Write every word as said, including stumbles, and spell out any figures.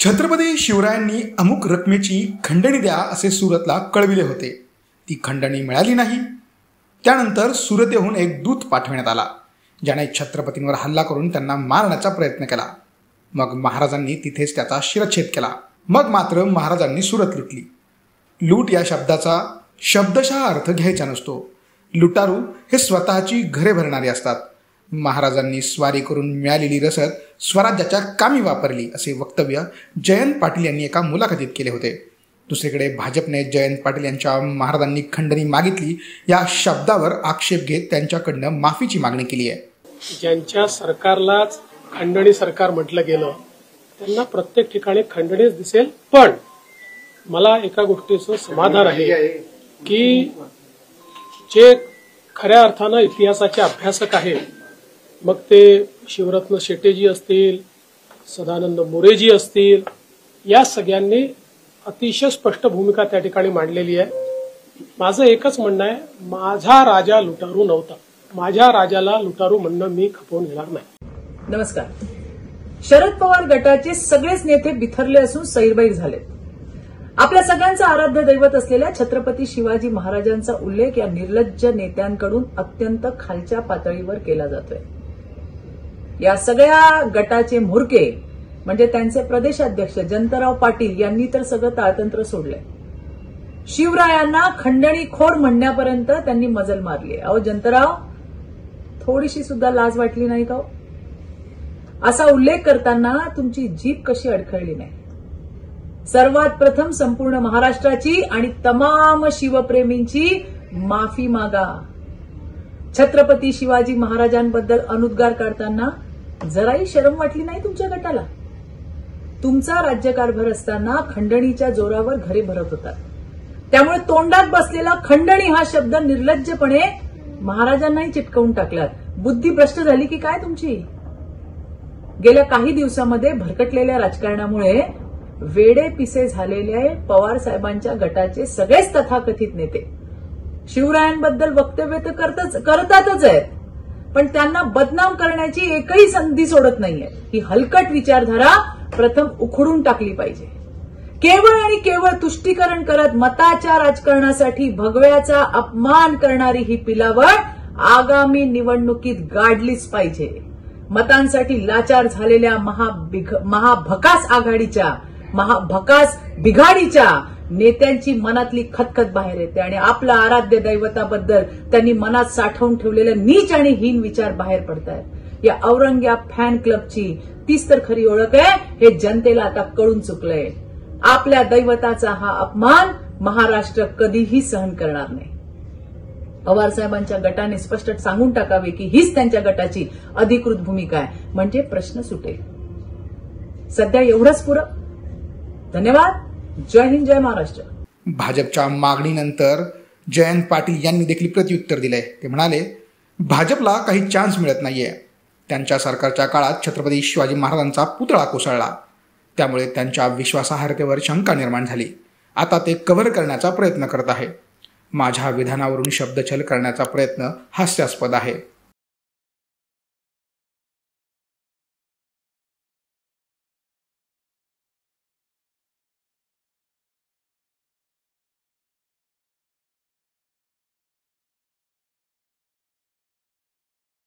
छत्रपती शिवरायांनी अमुक रकमेची खंडणी द्या असे सुरतला कळविले होते. ती खंडणी मिळाली नाही. त्यानंतर सुरतेहून एक दूत पाठविण्यात आला, ज्याने छत्रपतींवर हल्ला करून त्यांना मारण्याचा प्रयत्न केला. मग महाराजांनी तिथेच त्याचा शिरच्छेद केला. मग मात्र महाराजांनी सुरत लुटली. लूट या शब्दाचा शब्दशः अर्थ घ्यायचा नसतो. लुटारू हे स्वतःची घरे भरणारे असतात. महाराजांनी स्वारी करून मिळालेली रसद स्वराज्याच्या कामी वापरली असे वक्तव्य जयंत पाटील यांनी एका मुलाखतीत केले होते. दुसरीकडे भाजपने जयंत पाटील यांच्या महाराजांनी खंडणी मागितली या शब्दावर आक्षेप घेत त्यांच्याकडनं माफीची मागणी केली आहे. ज्यांच्या सरकारलाच खंडणी सरकार म्हटलं गेलं त्यांना प्रत्येक ठिकाणी खंडणीच दिसेल. पण मला एका गोष्टीचं समाधान आहे की जे खऱ्या अर्थानं इतिहासाचे अभ्यासक आहेत, मग ते शिवरत्न शेटेजी असतील, सदानंद मोरेजी असतील, या सगळ्यांनी अतिशय स्पष्ट भूमिका त्या ठिकाणी मांडलेली आहे. माझं एकच म्हणणं आहे, माझा राजा लुटारू नव्हता. माझ्या राजाला लुटारू म्हणणं मी खपवून घेणार नाही. नमस्कार. शरद पवार गटाचे सगळेच नेते बिथरले असून सैरबैर झाले. आपल्या सगळ्यांचं आराध्य दैवत असलेल्या छत्रपती शिवाजी महाराजांचा उल्लेख या निर्लज्ज नेत्यांकडून अत्यंत खालच्या पातळीवर केला जातोय. या सगळ्या गटाचे म्होरके म्हणजे त्यांचे प्रदेशाध्यक्ष जयंतराव पाटील यांनी तर सगळं ताळतंत्र सोडलंय. शिवरायांना खंडणीखोर म्हणण्यापर्यंत त्यांनी मजल मारली. अहो जयंतराव, थोडीशी सुद्धा लाज वाटली नाही का? असा उल्लेख करताना तुमची जीभ कशी अडखळली नाही? सर्वात प्रथम संपूर्ण महाराष्ट्राची आणि तमाम शिवप्रेमींची माफी मागा. छत्रपती शिवाजी महाराजांबद्दल अनुद्गार काढताना जराही शरम वाटली नाही तुमच्या गटाला? तुमचा राज्यकारभार असताना खंडणीच्या जोरावर घरे भरत होतात. त्यामुळे तोंडात बसलेला खंडणी हा शब्द निर्लज्जपणे महाराजांनाही चिटकवून टाकलात. बुद्धी भ्रष्ट झाली की काय तुमची? गेल्या काही दिवसांमध्ये भरकटलेल्या राजकारणामुळे वेडे पिसे झालेले पवार साहेबांच्या गटाचे सगळेच तथाकथित नेते शिवरायांबद्दल वक्तव्य तर करतच करतातच आहेत, पण त्यांना बदनाम करण्याची एकही संधी सोडत नाहीये. ही हलकट विचारधारा प्रथम उखडून टाकली पाहिजे. केवळ आणि केवळ तुष्टीकरण करत मताच्या राजकारणासाठी भगव्याचा अपमान करणारी ही पिलावळ आगामी निवडणुकीत गाडलीच पाहिजे. मतांसाठी लाचार झालेल्या महाभकास आघाडीच्या महाभकास बिघाडीच्या नेत्यांची मनातली खतखत बाहेर येते आणि आपल्या आराध्य दैवताबद्दल त्यांनी मनात साठवून ठेवलेले नीच आणि हीन विचार बाहेर पडतायत. या औरंग्याब फॅन क्लबची तीच तर खरी ओळख आहे हे जनतेला आता कळून चुकलंय. आपल्या दैवताचा हा अपमान महाराष्ट्र कधीही सहन करणार नाही. पवार साहेबांच्या गटाने स्पष्ट सांगून टाकावे की हीच त्यांच्या गटाची अधिकृत भूमिका आहे, म्हणजे प्रश्न सुटेल. सध्या एवढंच पुरं. धन्यवाद. जय हिंद, जय महाराष्ट्र. भाजपच्या मागणीनंतर जयंत पाटील यांनी देखील प्रत्युत्तर दिलंय. ते म्हणाले, भाजपला काही चान्स मिळत नाहीये. त्यांच्या सरकारच्या काळात छत्रपती शिवाजी महाराजांचा पुतळा कोसळला, त्यामुळे त्यांच्या विश्वासार्हतेवर शंका निर्माण झाली. आता ते कव्हर करण्याचा प्रयत्न करत आहे. माझ्या विधानावरून शब्दछल करण्याचा प्रयत्न हास्यास्पद आहे.